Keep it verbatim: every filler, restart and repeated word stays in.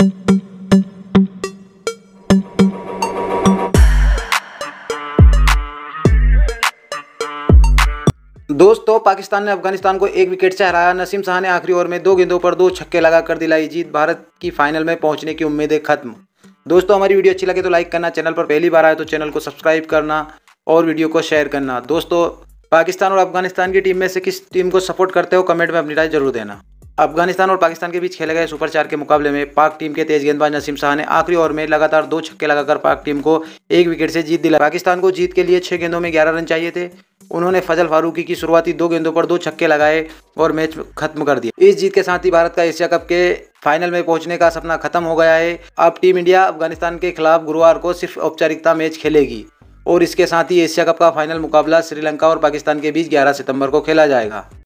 दोस्तों, पाकिस्तान ने अफगानिस्तान को एक विकेट से हराया। नसीम शाह ने आखिरी ओवर में दो गेंदों पर दो छक्के लगाकर दिलाई जीत। भारत की फाइनल में पहुंचने की उम्मीदें खत्म। दोस्तों, हमारी वीडियो अच्छी लगे तो लाइक करना, चैनल पर पहली बार आए तो चैनल को सब्सक्राइब करना और वीडियो को शेयर करना। दोस्तों, पाकिस्तान और अफगानिस्तान की टीम में से किस टीम को सपोर्ट करते हो, कमेंट में अपनी राय जरूर देना। अफगानिस्तान और पाकिस्तान के बीच खेले गए सुपर चार के मुकाबले में पाक टीम के तेज गेंदबाज नसीम शाह ने आखिरी ओवर में लगातार दो छक्के लगाकर पाक टीम को एक विकेट से जीत दिलाई। पाकिस्तान को जीत के लिए छह गेंदों में ग्यारह रन चाहिए थे। उन्होंने फजल फारूकी की शुरुआती दो गेंदों पर दो छक्के लगाए और मैच खत्म कर दिया। इस जीत के साथ ही भारत का एशिया कप के फाइनल में पहुंचने का सपना खत्म हो गया है। अब टीम इंडिया अफगानिस्तान के खिलाफ गुरुवार को सिर्फ औपचारिकता मैच खेलेगी और इसके साथ ही एशिया कप का फाइनल मुकाबला श्रीलंका और पाकिस्तान के बीच ग्यारह सितंबर को खेला जाएगा।